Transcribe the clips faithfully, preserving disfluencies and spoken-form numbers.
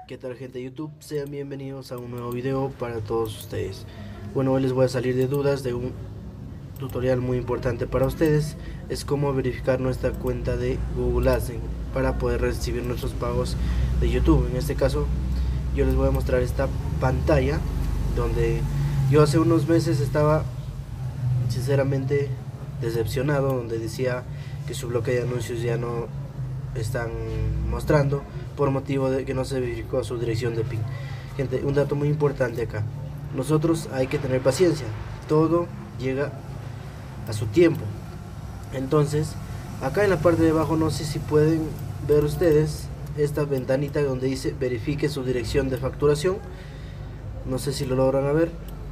¿Qué tal, gente de YouTube? Sean bienvenidos a un nuevo video para todos ustedes. Bueno, hoy les voy a salir de dudas de un tutorial muy importante para ustedes. Es cómo verificar nuestra cuenta de Google AdSense para poder recibir nuestros pagos de YouTube. En este caso yo les voy a mostrar esta pantalla donde yo hace unos meses estaba sinceramente decepcionado, donde decía que su bloque de anuncios ya no están mostrando por motivo de que no se verificó su dirección de pin. Gente, un dato muy importante acá: nosotros hay que tener paciencia, todo llega a su tiempo. Entonces acá en la parte de abajo, no sé si pueden ver ustedes esta ventanita donde dice verifique su dirección de facturación. No sé si lo logran a ver.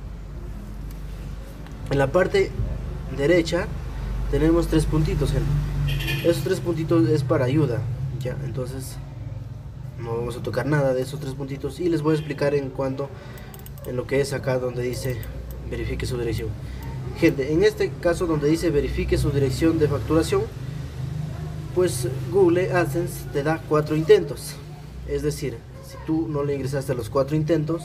En la parte derecha tenemos tres puntitos, gente. Esos tres puntitos es para ayuda, ya. Entonces no vamos a tocar nada de esos tres puntitos y les voy a explicar en cuanto en lo que es acá donde dice verifique su dirección. Gente, en este caso donde dice verifique su dirección de facturación, pues Google AdSense te da cuatro intentos. Es decir, si tú no le ingresaste a los cuatro intentos,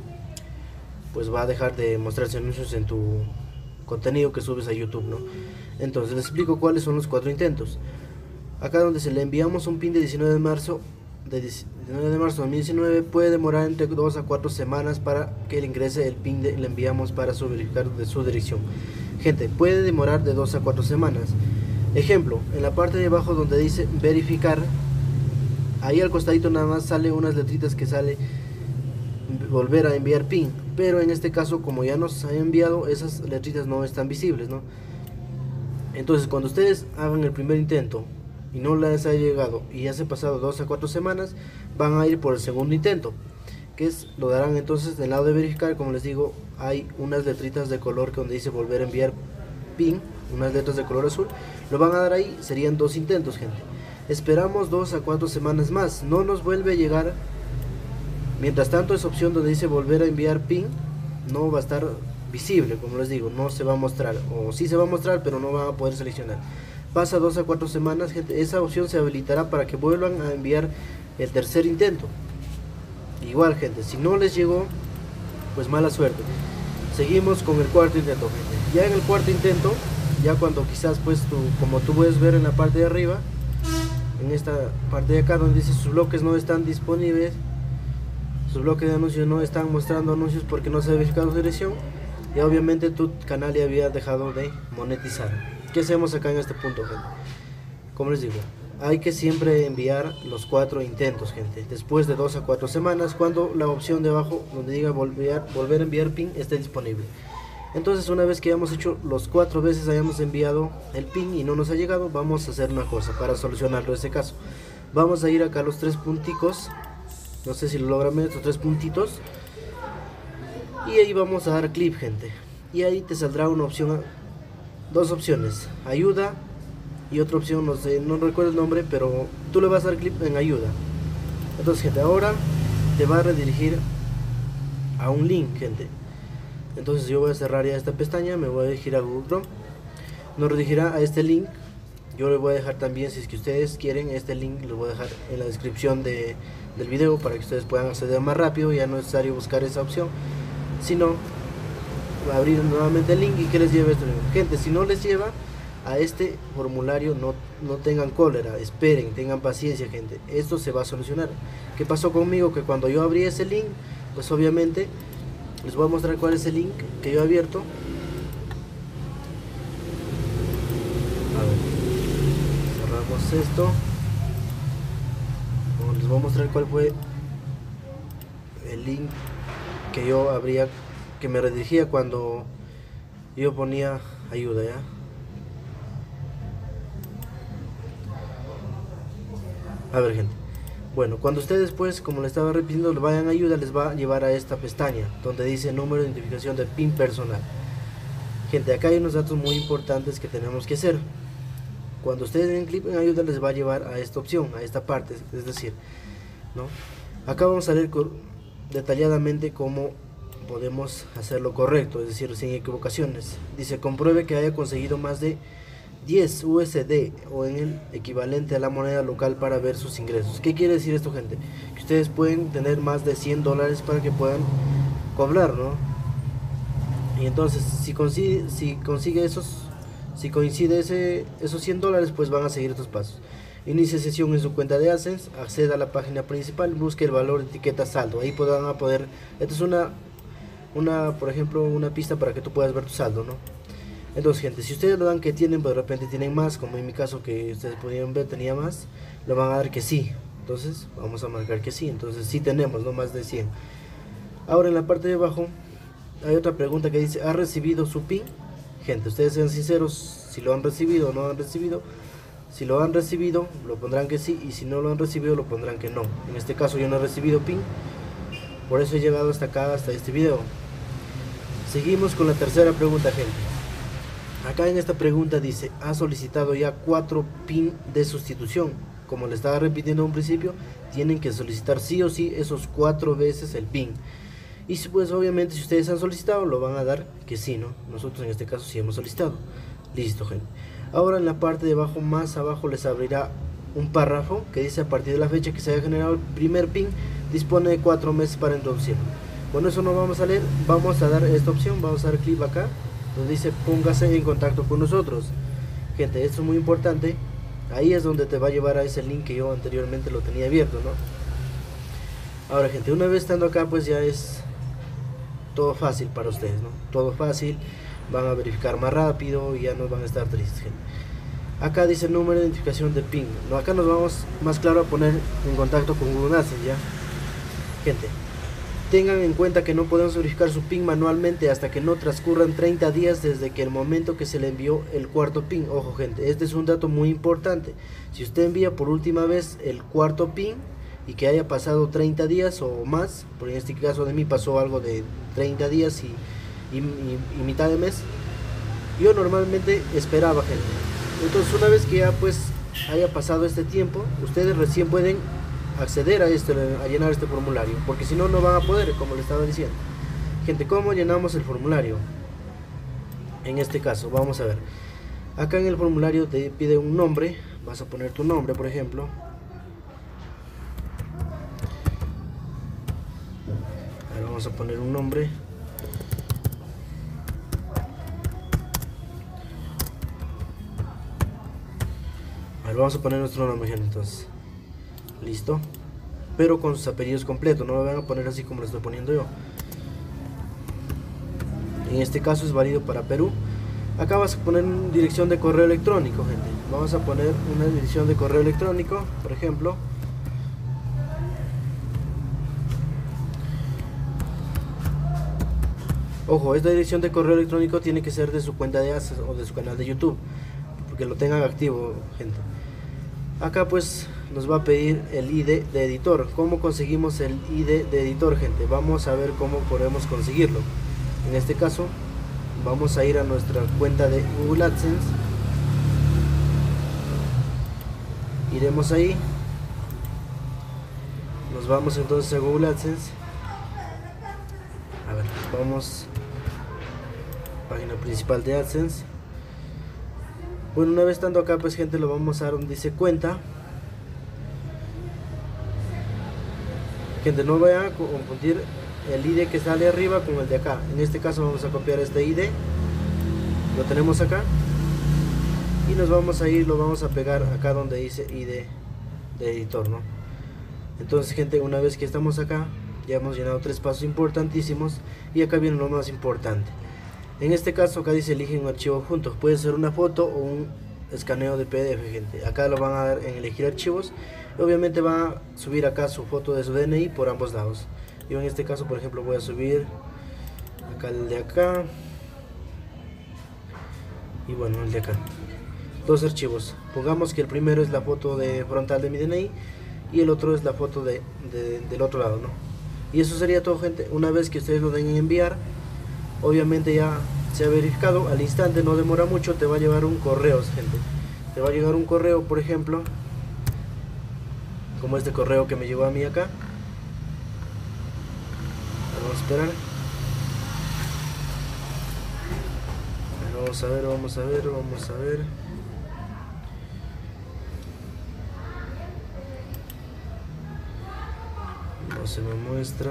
pues va a dejar de mostrarse anuncios en tu contenido que subes a YouTube, ¿no? Entonces les explico cuáles son los cuatro intentos. Acá donde se le enviamos un pin de diecinueve de marzo de diecinueve de marzo de dos mil diecinueve, puede demorar entre dos a cuatro semanas para que le ingrese el pin de le enviamos para su verificar de su dirección. Gente, puede demorar de dos a cuatro semanas. Ejemplo, en la parte de abajo donde dice verificar, ahí al costadito nada más sale unas letritas que sale volver a enviar pin, pero en este caso, como ya nos han enviado, esas letritas no están visibles, ¿no? Entonces cuando ustedes hagan el primer intento y no les haya llegado y ya se ha pasado dos a cuatro semanas, van a ir por el segundo intento, que es, lo darán entonces del lado de verificar. Como les digo, hay unas letritas de color que donde dice volver a enviar pin, unas letras de color azul, lo van a dar ahí. Serían dos intentos, gente. Esperamos dos a cuatro semanas más, no nos vuelve a llegar. Mientras tanto, esa opción donde dice volver a enviar pin no va a estar visible, como les digo, no se va a mostrar, o sí se va a mostrar pero no van a poder seleccionar. Pasa dos a cuatro semanas, gente, esa opción se habilitará para que vuelvan a enviar el tercer intento. Igual, gente, si no les llegó, pues mala suerte. Seguimos con el cuarto intento, gente. Ya en el cuarto intento, ya cuando quizás pues tú, como tú puedes ver en la parte de arriba, en esta parte de acá donde dice sus bloques no están disponibles, sus bloques de anuncios no están mostrando anuncios porque no se ha verificado su dirección, y obviamente tu canal ya había dejado de monetizar. ¿Qué hacemos acá en este punto, gente? Como les digo, hay que siempre enviar los cuatro intentos, gente, después de dos a cuatro semanas, cuando la opción de abajo donde diga volver, volver a enviar pin esté disponible. Entonces, una vez que hayamos hecho los cuatro veces hayamos enviado el pin y no nos ha llegado, vamos a hacer una cosa para solucionarlo ese caso. Vamos a ir acá a los tres punticos, no sé si lo logran ver, estos tres puntitos, y ahí vamos a dar clic, gente, y ahí te saldrá una opción, dos opciones, ayuda y otra opción, no sé, no recuerdo el nombre, pero tú le vas a dar clic en ayuda. Entonces, gente, ahora te va a redirigir a un link, gente. Entonces yo voy a cerrar ya esta pestaña, me voy a dirigir a Google Chrome, nos redirigirá a este link. Yo le voy a dejar también, si es que ustedes quieren, este link lo voy a dejar en la descripción de, del video para que ustedes puedan acceder más rápido. Ya no es necesario buscar esa opción, sino abrir nuevamente el link y que les lleve esto. Gente, si no les lleva a este formulario, no, no tengan cólera, esperen, tengan paciencia, gente, esto se va a solucionar. ¿Qué pasó conmigo? Que cuando yo abrí ese link, pues obviamente les voy a mostrar cuál es el link que yo he abierto. A ver, cerramos esto. Bueno, les voy a mostrar cuál fue el link que yo abría, que me redirigía cuando yo ponía ayuda, ya. A ver, gente, bueno, cuando ustedes pues, como les estaba repitiendo, le vayan a ayuda, les va a llevar a esta pestaña donde dice número de identificación de pin personal. Gente, acá hay unos datos muy importantes que tenemos que hacer. Cuando ustedes den clic en ayuda, les va a llevar a esta opción, a esta parte, es decir, ¿no? Acá vamos a ver detalladamente cómo podemos hacerlo correcto, es decir, sin equivocaciones. Dice compruebe que haya conseguido más de diez U S D o en el equivalente a la moneda local para ver sus ingresos. ¿Qué quiere decir esto, gente? Que ustedes pueden tener más de cien dólares para que puedan cobrar, ¿no? Y entonces si consigue, si consigue esos, si coincide ese, esos cien dólares, pues van a seguir estos pasos. Inicie sesión en su cuenta de AdSense, acceda a la página principal, busque el valor de etiqueta saldo. Ahí podrán a poder, esto es una, una, por ejemplo, una pista para que tú puedas ver tu saldo, ¿no? Entonces, gente, si ustedes lo dan que tienen, pues de repente tienen más, como en mi caso que ustedes pudieron ver, tenía más, lo van a dar que sí. Entonces, vamos a marcar que sí. Entonces, sí tenemos, no más de cien. Ahora, en la parte de abajo, hay otra pregunta que dice, ¿ha recibido su PIN? Gente, ustedes sean sinceros, si lo han recibido o no han recibido. Si lo han recibido, lo pondrán que sí, y si no lo han recibido, lo pondrán que no. En este caso, yo no he recibido PIN, por eso he llegado hasta acá, hasta este video. Seguimos con la tercera pregunta, gente. Acá en esta pregunta dice, ha solicitado ya cuatro PIN de sustitución. Como le estaba repitiendo en un principio, tienen que solicitar sí o sí esos cuatro veces el PIN. Y pues obviamente si ustedes han solicitado, lo van a dar que sí, ¿no? Nosotros en este caso sí hemos solicitado. Listo, gente. Ahora en la parte de abajo, más abajo, les abrirá un párrafo que dice, a partir de la fecha que se haya generado el primer PIN, dispone de cuatro meses para introducirlo. Bueno, eso no vamos a leer, vamos a dar esta opción, vamos a dar clic acá donde dice póngase en contacto con nosotros. Gente, esto es muy importante. Ahí es donde te va a llevar a ese link que yo anteriormente lo tenía abierto, ¿no? Ahora, gente, una vez estando acá, pues ya es todo fácil para ustedes, ¿no? Todo fácil, van a verificar más rápido y ya no van a estar tristes, gente. Acá dice el número de identificación de PIN, ¿no? Acá nos vamos más claro a poner en contacto con Google AdSense, ¿ya? Gente, tengan en cuenta que no podemos verificar su PIN manualmente hasta que no transcurran treinta días desde que el momento que se le envió el cuarto PIN. Ojo, gente, este es un dato muy importante. Si usted envía por última vez el cuarto PIN y que haya pasado treinta días o más, por en este caso de mí pasó algo de treinta días y, y, y, y mitad de mes, yo normalmente esperaba, gente. Entonces una vez que ya pues haya pasado este tiempo, ustedes recién pueden acceder a esto, a llenar este formulario, porque si no, no van a poder, como le estaba diciendo. Gente, ¿cómo llenamos el formulario? En este caso, vamos a ver. Acá en el formulario te pide un nombre, vas a poner tu nombre, por ejemplo. Ahora vamos a poner un nombre. Ahora vamos a poner nuestro nombre, gente, entonces. Listo, pero con sus apellidos completos, no lo van a poner así como lo estoy poniendo yo. En este caso es válido para Perú. Acá vas a poner una dirección de correo electrónico, gente. Vamos a poner una dirección de correo electrónico, por ejemplo. Ojo, esta dirección de correo electrónico tiene que ser de su cuenta de AdSense o de su canal de YouTube, porque lo tengan activo, gente. Acá pues nos va a pedir el I D de editor. ¿Cómo conseguimos el I D de editor, gente? Vamos a ver cómo podemos conseguirlo. En este caso vamos a ir a nuestra cuenta de Google AdSense. Iremos ahí. Nos vamos entonces a Google AdSense. A ver, vamos página principal de AdSense. Bueno, una vez estando acá, pues gente, lo vamos a dar donde dice cuenta. Gente, no vayan a confundir el I D que sale arriba con el de acá. En este caso vamos a copiar este I D, lo tenemos acá, y nos vamos a ir, lo vamos a pegar acá donde dice I D de editor, ¿no? Entonces, gente, una vez que estamos acá, ya hemos llenado tres pasos importantísimos, y acá viene lo más importante. En este caso acá dice elige un archivo adjunto, puede ser una foto o un escaneo de P D F, gente. Acá lo van a dar en elegir archivos, y obviamente van a subir acá su foto de su D N I por ambos lados. Yo en este caso, por ejemplo, voy a subir acá el de acá, y bueno, el de acá. Dos archivos, pongamos que el primero es la foto de frontal de mi D N I y el otro es la foto de, de, del otro lado, ¿no? Y eso sería todo, gente. Una vez que ustedes lo den en enviar, obviamente ya se ha verificado, al instante, no demora mucho, te va a llevar un correo, gente. Te va a llegar un correo, por ejemplo, como este correo que me llegó a mí acá. Vamos a esperar. Vamos a ver, vamos a ver, vamos a ver. No se me muestra.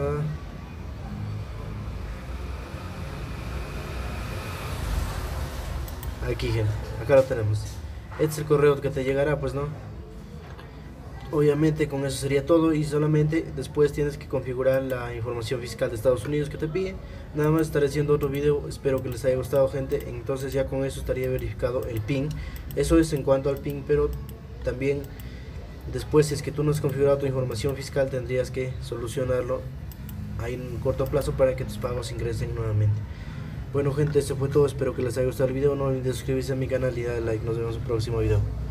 Aquí, gente, acá lo tenemos. Este es el correo que te llegará, pues no. Obviamente con eso sería todo, y solamente después tienes que configurar la información fiscal de Estados Unidos que te pide. Nada más estaré haciendo otro video, espero que les haya gustado, gente. Entonces ya con eso estaría verificado el P I N. Eso es en cuanto al P I N, pero también después, si es que tú no has configurado tu información fiscal, tendrías que solucionarlo ahí en un corto plazo para que tus pagos ingresen nuevamente. Bueno, gente, eso fue todo, espero que les haya gustado el video. No olviden suscribirse a mi canal y darle like. Nos vemos en el próximo video.